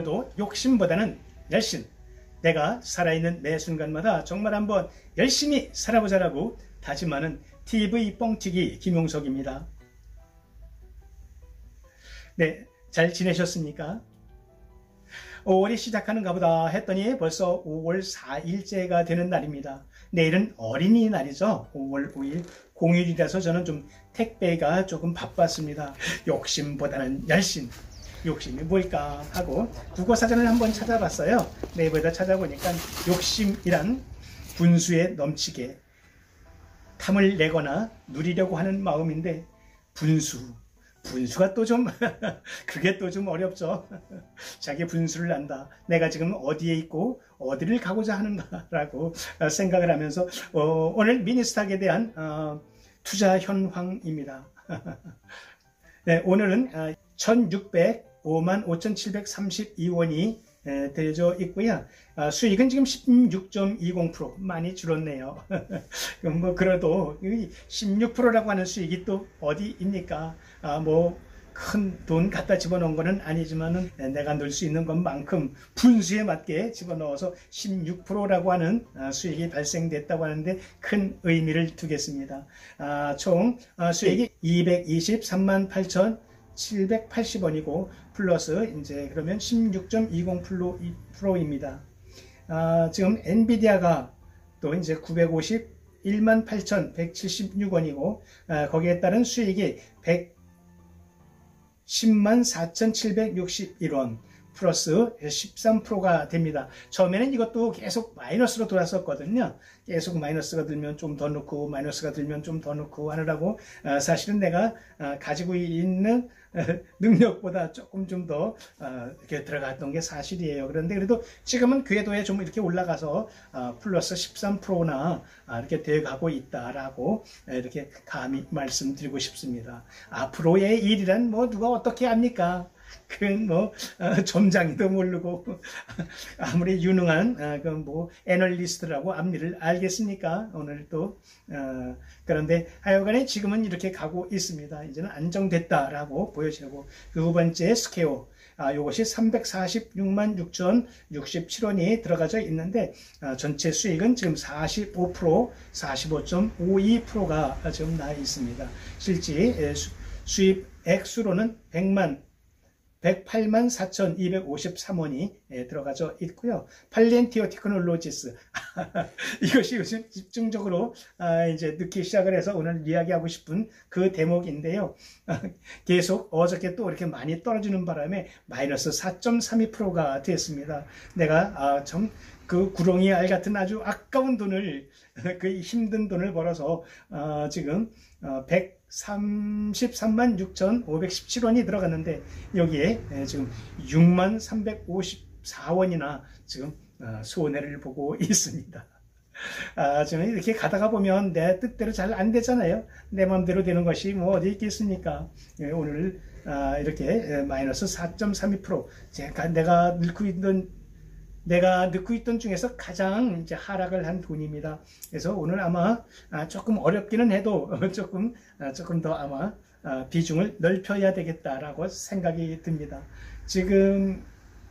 오늘도 욕심보다는 열심, 내가 살아있는 매 순간마다 정말 한번 열심히 살아보자라고 다짐하는 TV 뻥튀기 김용석입니다. 네, 잘 지내셨습니까? 5월이 시작하는가 보다 했더니 벌써 5월 4일째가 되는 날입니다. 내일은 어린이날이죠. 5월 5일 공휴일이라서 저는 좀 택배가 조금 바빴습니다. 욕심보다는 열심. 욕심이 뭘까 하고 국어사전을 한번 찾아봤어요. 네이버에다 찾아보니까 욕심이란 분수에 넘치게 탐을 내거나 누리려고 하는 마음인데 분수가 또 좀 그게 또 좀 어렵죠. 자기 분수를 안다. 내가 지금 어디에 있고 어디를 가고자 하는가라고 생각을 하면서 오늘 미니스탁에 대한 투자 현황입니다. 네, 오늘은 1605만 5,732원이 되어져 있고요. 수익은 지금 16.20% 많이 줄었네요. 뭐 그래도 16%라고 하는 수익이 또 어디입니까? 뭐 큰 돈 갖다 집어넣은 거는 아니지만은 내가 넣을 수 있는 것만큼 분수에 맞게 집어넣어서 16%라고 하는 수익이 발생됐다고 하는데 큰 의미를 두겠습니다. 총 수익이 223만 8,780원이고 플러스 이제 그러면 16.20%입니다. 지금 엔비디아가 또 이제 951만 8,176원이고 거기에 따른 수익이 110만 4,761원 플러스 13%가 됩니다. 처음에는 이것도 계속 마이너스로 돌았었거든요. 계속 마이너스가 들면 좀 더 넣고 마이너스가 들면 좀 더 넣고 하느라고 사실은 내가 가지고 있는 능력보다 조금 좀 더 이렇게 들어갔던 게 사실이에요. 그런데 그래도 지금은 궤도에 좀 이렇게 올라가서 플러스 13%나 이렇게 되어가고 있다라고 이렇게 감히 말씀드리고 싶습니다. 앞으로의 일이란 뭐 누가 어떻게 합니까? 그건 뭐 점장이도 모르고 아무리 유능한 그 뭐 애널리스트라고 앞일을 알겠습니까? 오늘 또 그런데 하여간에 지금은 이렇게 가고 있습니다. 이제는 안정됐다라고 보여지고 두 번째 스퀘어 요것이 346만 6,067원이 들어가져 있는데 전체 수익은 지금 45%, 45.52%가 지금 나 있습니다. 실제 수입 액수로는 108만 4,253원이 들어가져 있고요. 팔렌티어 테크놀로지스 이것이 요즘 집중적으로 이제 넣기 시작을 해서 오늘 이야기하고 싶은 그 대목인데요. 계속 어저께 또 이렇게 많이 떨어지는 바람에 마이너스 4.32%가 됐습니다. 내가 참 그 구렁이 알 같은 아주 아까운 돈을 그 힘든 돈을 벌어서 지금 133만 6,517원이 들어갔는데 여기에 지금 6만 354원이나 지금 손해를 보고 있습니다. 저는 이렇게 가다가 보면 내 뜻대로 잘 안 되잖아요. 내 마음대로 되는 것이 뭐 어디 있겠습니까? 오늘 이렇게 마이너스 4.32% 내가 넣고 있던 중에서 가장 이제 하락을 한 돈입니다. 그래서 오늘 아마 조금 어렵기는 해도 조금 더 아마 비중을 넓혀야 되겠다라고 생각이 듭니다. 지금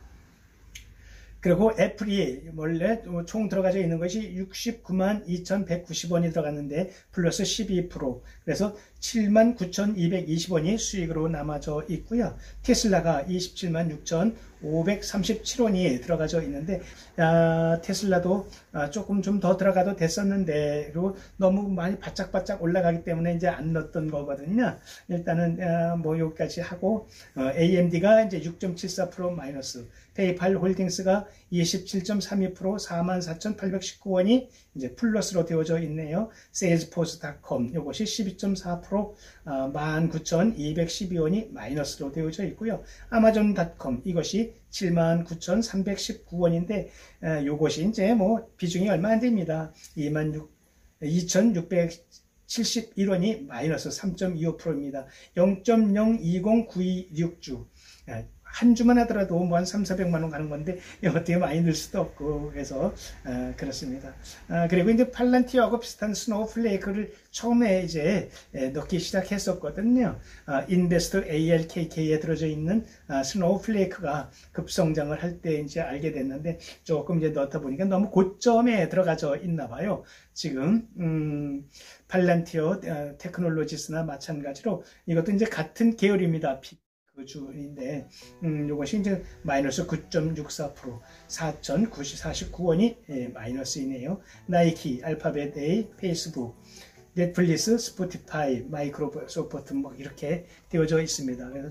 그리고 애플이 원래 총 들어가져 있는 것이 69만 2,190원이 들어갔는데 플러스 12%, 그래서 7만 9,220원이 수익으로 남아져 있고요. 테슬라가 27만 6,537원이 들어가져 있는데 테슬라도 조금 좀 더 들어가도 됐었는데 그리고 너무 많이 바짝바짝 올라가기 때문에 이제 안 넣었던 거거든요. 일단은 뭐 여기까지 하고 AMD가 이제 6.74% 마이너스, 페이팔 홀딩스가 27.32% 44,819원이 이제 플러스로 되어져 있네요. 세일즈포스닷컴 이것이 12.4% 19,212원이 마이너스로 되어져 있고요. 아마존닷컴 이것이 79,319원인데 요것이 이제 뭐 비중이 얼마 안 됩니다. 2,671원이 마이너스 3.25%입니다. 0.020926주 한 주만 하더라도 뭐 한 300~400만 원 가는 건데 어떻게 많이 늘 수도 없고 그래서 그렇습니다. 그리고 이제 팔란티어하고 비슷한 스노우플레이크를 처음에 이제 넣기 시작했었거든요. 인베스트 ARKK에 들어져 있는 스노우플레이크가 급성장을 할 때 이제 알게 됐는데 조금 이제 넣다 보니까 너무 고점에 들어가져 있나 봐요. 지금 팔란티어 테크놀로지스나 마찬가지로 이것도 이제 같은 계열입니다. 그 주인데 이것이 이제 마이너스 9.64%, 4,949원이 마이너스이네요. 나이키, 알파벳 A, 페이스북, 넷플릭스, 스포티파이, 마이크로소프트 뭐 이렇게 되어져 있습니다. 그래서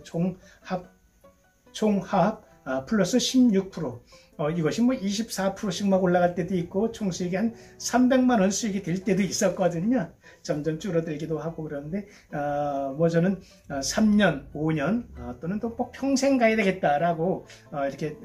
총합 플러스 16%. 이것이 뭐 24%씩 막 올라갈 때도 있고 총수익이 한 300만 원 수익이 될 때도 있었거든요. 점점 줄어들기도 하고 그러는데 뭐 저는 3년, 5년 또는 또 꼭 평생 가야 되겠다라고 이렇게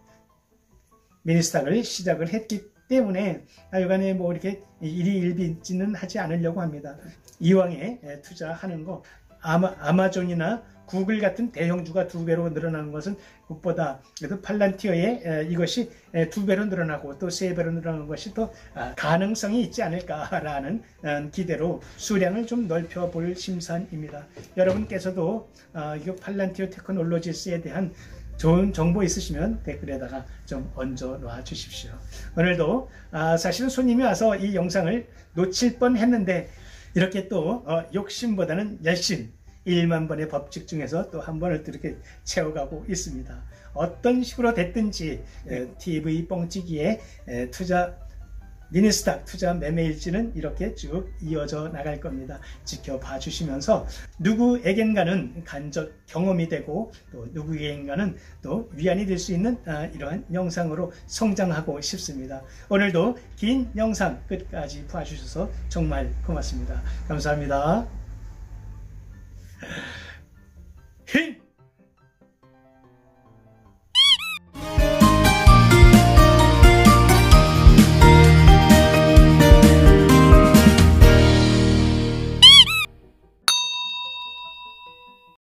미니스탁을 시작을 했기 때문에 하여간에 뭐 이렇게 일희일비지는 하지 않으려고 합니다. 이왕에 투자하는 거 아마존이나 구글 같은 대형주가 2배로 늘어나는 것은 무엇보다 그래도 팔란티어의 이것이 2배로 늘어나고 또 3배로 늘어나는 것이 더 가능성이 있지 않을까라는 기대로 수량을 좀 넓혀볼 심산입니다. 여러분께서도 이 팔란티어 테크놀로지스에 대한 좋은 정보 있으시면 댓글에다가 좀 얹어 놔 주십시오. 오늘도 사실은 손님이 와서 이 영상을 놓칠 뻔 했는데 이렇게 또 욕심보다는 열심 1만 번의 법칙 중에서 또 한 번을 또 이렇게 채워가고 있습니다. 어떤 식으로 됐든지 TV 뻥튀기에 투자 미니스탁 투자 매매일지는 이렇게 쭉 이어져 나갈 겁니다. 지켜봐 주시면서 누구에겐가는 간접 경험이 되고 또 누구에겐가는 또 위안이 될 수 있는 이러한 영상으로 성장하고 싶습니다. 오늘도 긴 영상 끝까지 봐주셔서 정말 고맙습니다. 감사합니다.